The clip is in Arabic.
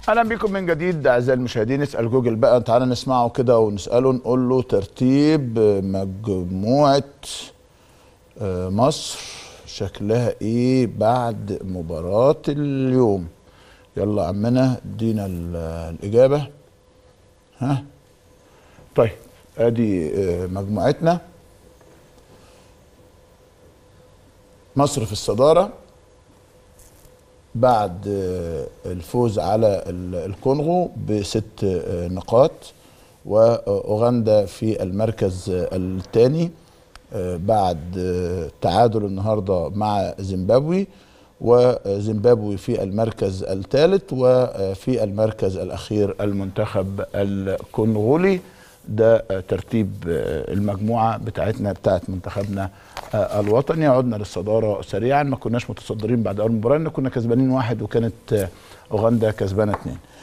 اهلا بكم من جديد اعزائي المشاهدين. اسال جوجل بقى، تعالى نسمعه كده ونساله، نقول له ترتيب مجموعه مصر شكلها ايه بعد مباراه اليوم. يلا عمنا ادينا الاجابه. ها طيب ادي مجموعتنا. مصر في الصداره بعد الفوز على الكونغو ب6 نقاط، واوغندا في المركز الثاني بعد تعادل النهارده مع زيمبابوي، وزيمبابوي في المركز الثالث، وفي المركز الاخير المنتخب الكونغولي. ده ترتيب المجموعه بتاعتنا بتاعت منتخبنا الوطني. عدنا للصداره سريعا، ما كناش متصدرين بعد اول مباراه، كنا كسبانين 1 وكانت اوغندا كسبانه 2.